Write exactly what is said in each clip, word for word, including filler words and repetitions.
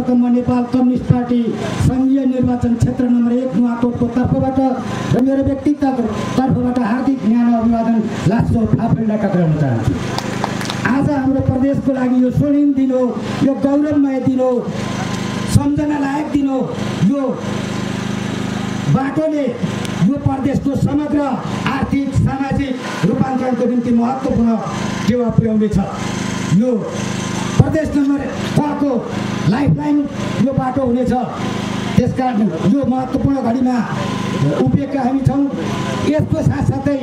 सर्वप्रथम म Nepal communist party संघीय निर्वाचन क्षेत्र नम्बर एक नुवाकोटको तर्फबाट र मेरो व्यक्तिगत तर्फबाट हार्दिक न्यानो अभिवादन लास्टो फाफेल्दा टक्राउन चाहन्छु। आज हाम्रो प्रदेशको लागि यो स्वर्णिम दिन हो, यो गौरवमय दिन हो, सम्झना लायक दिन हो। यो बाटोले यो प्रदेशको समग्र आर्थिक सामाजिक रूपान्तरणको निम्ति महत्त्वपूर्ण टेवा पुर्याउनेछ। यो प्रदेश नम्बर कको लाइफलाइन यो बाटो हुनेछ। त्यसकारण यो महत्त्वपूर्ण घडीमा उभिएका हामी छौँ। यसको साथसाथै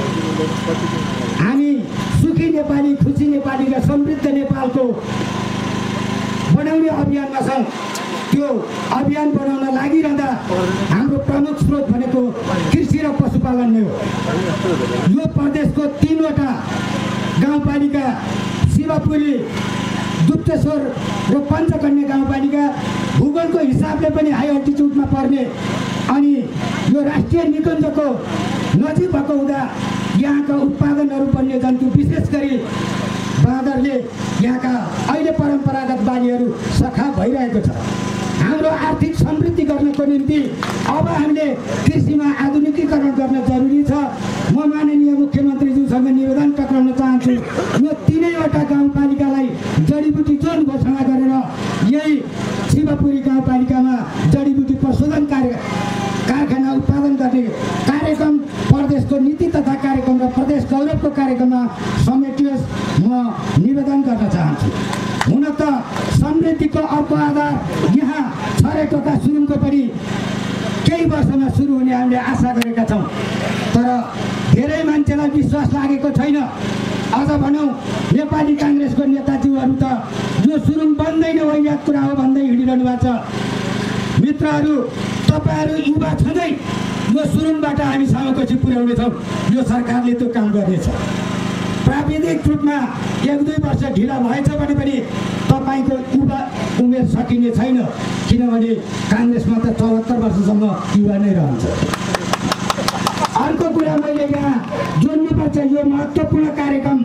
हामी सुखी नेपाली, खुसी नेपाली र समृद्ध नेपालको बनाउने अभियानमा छौँ। त्यो अभियान बनाउन लागिरहँदा हाम्रो प्रमुख स्रोत भनेको कृषि र पशुपालन नै हो। यो प्रदेशको तीनवटा गाउँपालिका शिवपुरी, दुप्तेश्वर र पञ्चकन्या गाउँपालिका भूगोलको हिसाबले पनि हाई अल्टिट्युडमा पर्ने अनि यो राष्ट्रिय निकुञ्जको नजिक भएको हुँदा यहाँका उत्पादनहरू वन्यजन्तु विशेष गरी बाँदरले यहाँका अहिले परम्परागत बालीहरू सखा भइरहेको छ। हाम्रो आर्थिक समृद्धि गर्नको निम्ति अब हामीले कृषिमा आधुनिकीकरण गर्न जरुरी छ। म माननीय मुख्यमन्त्रीज्यूसँग निवेदन टक्राउन चाहन्छु, यो तीनैवटा गाउँपालिकालाई जडीबुटी जोन घोषणा गरेर यही शिवपुरी गाउँपालिकामा जडीबुटी प्रशोधन कार्य कारखाना उत्पादन गर्ने कार्यक्रम प्रदेशको नीति तथा कार्यक्रम र प्रदेश गौरवको कार्यक्रममा समेटियोस्, म निवेदन गर्न चाहन्छु। हुन त समृद्धिको अर्को आधार यहाँ छरेटोका सुरुङको पनि केही वर्षमा सुरु हुने हामीले आशा गरेका छौँ, तर धेरै मान्छेलाई विश्वास लागेको छैन। अझ भनौँ नेपाली काङ्ग्रेसको नेताजीहरू त यो सुरुङ बन्दैन वैयात कुरा हो भन्दै हिँडिरहनु भएको छ। मित्रहरू, तपाईँहरू युवा छँदै यो सुरुङबाट हामी सामकोशी पुर्याउनेछौँ। यो सरकारले त्यो काम गर्नेछ। प्राविधिक रूपमा एक दुई वर्ष ढिला भएछ भने पनि तपाईँको युवा उमेर सकिने छैन, किनभने काङ्ग्रेसमा त चौहत्तर वर्षसम्म युवा नै रहन्छ। अर्को कुरा मैले यहाँ जोड्नुपर्छ, यो महत्त्वपूर्ण कार्यक्रम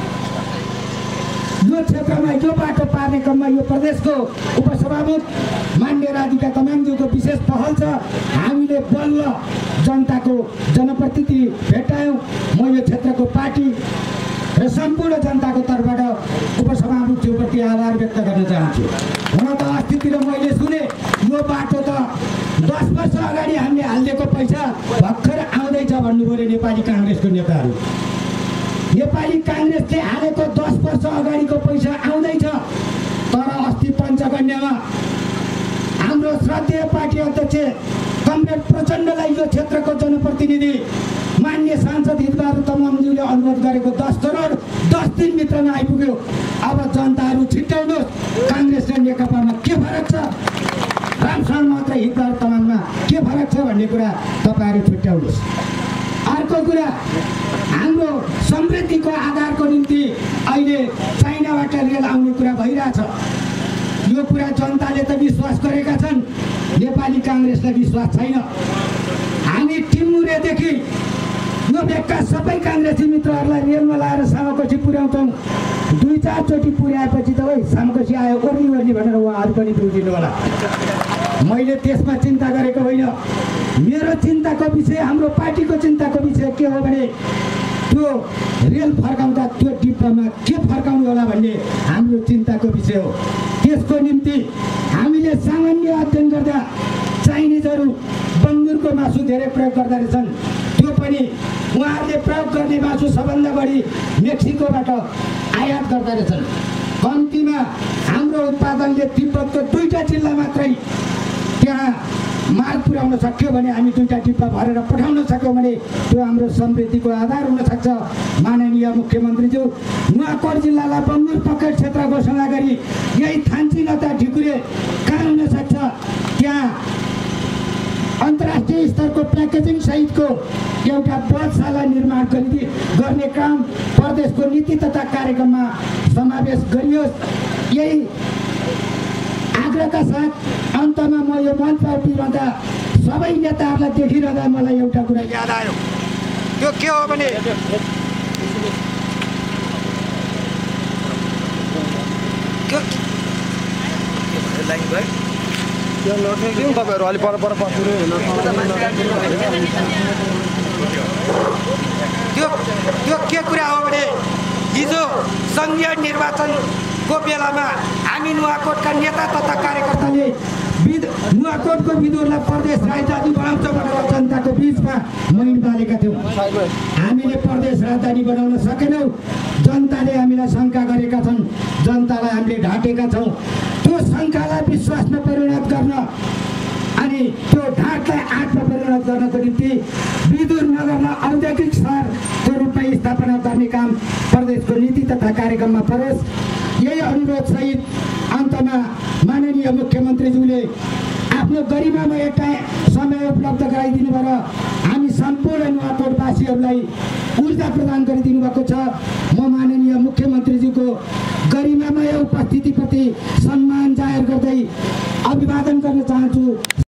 यो क्षेत्रमा यो बाटो पार्ने क्रममा यो प्रदेशको उपसभामुख मान्य राधिका तामाङज्यूको विशेष पहल छ। हामीले बल्ल जनताको जनप्रतिनिधि भेटायौँ। म यो क्षेत्रको पार्टी र सम्पूर्ण जनताको तर्फबाट उपसभामुखज्यूप्रति आभार व्यक्त गर्न चाहन्छु। हुन त अस्तितिर मैले सुने यो बाटो त दस वर्ष अगाडि हामीले हालिदिएको पैसा भर्खर आउँदैछ भन्नुभयो नेपाली काङ्ग्रेसको नेताहरू। नेपाली काङ्ग्रेसले हालेको दस वर्ष अगाडिको पैसा आउँदैछ, तर अस्ति पञ्चकन्यामा हाम्रो श्रद्धेय पार्टी अध्यक्ष कमरेड प्रचण्डलाई यो क्षेत्रको जनप्रतिनिधि मान्य सांसद हितबहादुर तामाङज्यूले अनुरोध गरेको दस करोड दस दिनभित्रमा आइपुग्यो। अब जनताहरू छिट्याउनुहोस्, काङ्ग्रेस र नेकपामा के फरक छ, रामशरण मात्र हितबहादुर तामाङमा के फरक छ भन्ने कुरा तपाईँहरू छुट्याउनुहोस्। अर्को कुरा, हाम्रो समृद्धिको आधारको निम्ति अहिले चाइनाबाट रेल आउने कुरा भइरहेछ। यो कुरा जनताले त विश्वास गरेका छन्, नेपाली काङ्ग्रेसलाई विश्वास छैन। हामी टिमुरेदेखि यो भेगका सबै काङ्ग्रेसी मित्रहरूलाई रेलमा लाएर सामकोशी पुर्याउँछौँ। दुई चारचोटि पुर्याएपछि त है सामकोशी आयो ओर्नी ओर्नी भनेर उहाँहरू पनि बुझिदिनु होला। मैले त्यसमा चिन्ता गरेको होइन। मेरो चिन्ताको विषय, हाम्रो पार्टीको चिन्ताको विषय के हो भने त्यो रेल फर्काउँदा त्यो डिब्बामा के फर्काउनु होला भन्ने हाम्रो चिन्ताको विषय हो। त्यसको निम्ति हामीले सामान्य अध्ययन गर्दा चाइनिजहरू बङ्गुरको मासु धेरै प्रयोग गर्दा रहेछन्। त्यो पनि उहाँहरूले प्रयोग गर्ने मासु सबभन्दा बढी मेक्सिकोबाट आयात गर्दा रहेछन्। कम्तीमा हाम्रो उत्पादनले तिब्बतको दुईवटा जिल्ला मात्रै त्यहाँ माल पुर्याउन सक्यो भने, हामी दुईवटा डिब्बा भरेर पठाउन सक्यौँ भने त्यो हाम्रो समृद्धिको आधार हुन सक्छ। माननीय मुख्यमन्त्रीज्यू, नुवाकोट जिल्लालाई बङ्गुर पकेट क्षेत्र घोषणा गरी यही थान्ची नता ढिकुरे कहाँ हुन सक्छ, त्यहाँ अन्तर्राष्ट्रिय स्तरको प्याकेजिङ सहितको एउटा बधशाला निर्माण गरी गर्ने काम प्रदेशको नीति तथा कार्यक्रममा समावेश गरियोस्। यही आग्रहका साथ अन्तमा म यो मञ्चमा उभिरहँदा सबै नेताहरूलाई देखिरहँदा मलाई एउटा कुरा याद आयो। त्यो के हो भने लागि भयो त्यो नठेक्यौँ तपाईँहरू अलि पर पर पछुरे त्यो त्यो के कुरा हो भने हिजो सङ्घीय निर्वाचनको बेलामा हामी नुवाकोटका नेता तथा कार्यकर्ताले विद नुवाकोटको विदुरलाई प्रदेश राजधानी बनाउँछ भनेर जनताको बिचमा मैन बालेका थियौँ। हामीले प्रदेश राजधानी बनाउन सकेनौँ। जनताले हामीलाई शङ्का गरेका छन्, जनतालाई हामीले ढाँटेका छौँ। त्यो शङ्कालाई विश्वासमा परिणत गर्न अनि त्यो ढाँटलाई आँटमा परिणत गर्नको निम्ति विदुर नगरमा औद्योगिक सहरको रूपमा स्थापना गर्ने काम प्रदेशको नीति तथा कार्यक्रममा परोस्। यही अनुरोध सहित अन्तमा माननीय मुख्यमन्त्रीज्यूले आफ्नो गरिमामा एउटा समय उपलब्ध गराइदिनु भएर हामी सम्पूर्ण नुवाकोटवासीहरूलाई ऊर्जा प्रदान गरिदिनु भएको छ। म माननीय मुख्यमन्त्रीज्यूको गरिमामय उपस्थितिप्रति सम्मान जाहेर गर्दै अभिवादन गर्न चाहन्छु।